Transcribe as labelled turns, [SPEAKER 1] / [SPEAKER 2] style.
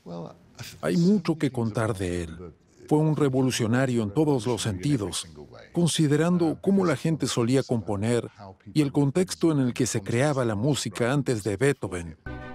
[SPEAKER 1] Hay mucho que contar de él. Fue un revolucionario en todos los sentidos, considerando cómo la gente solía componer y el contexto en el que se creaba la música antes de Beethoven.